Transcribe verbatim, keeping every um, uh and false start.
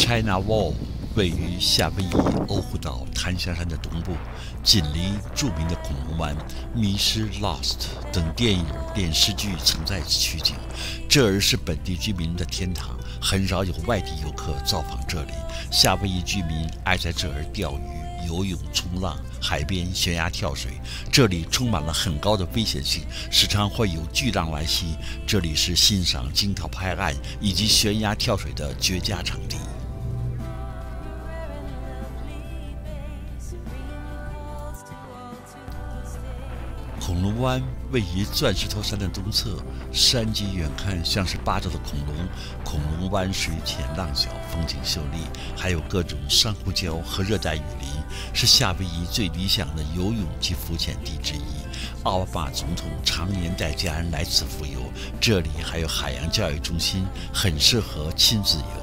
China Wall 位于夏威夷欧胡岛檀香山的东部，紧邻著名的恐龙湾、迷失 （Lost） 等电影、电视剧曾在此取景。这儿是本地居民的天堂，很少有外地游客造访这里。夏威夷居民爱在这儿钓鱼、游泳、冲浪，海边悬崖跳水。这里充满了很高的危险性，时常会有巨浪来袭。这里是欣赏惊涛拍岸以及悬崖跳水的绝佳场地。恐龙湾位于钻石头山的东侧，山脊远看像是八爪的恐龙。恐龙湾水浅浪小，风景秀丽，还有各种珊瑚礁和热带雨林，是夏威夷最理想的游泳及浮潜地之一。奥巴马总统常年带家人来此浮游，这里还有海洋教育中心，很适合亲子游。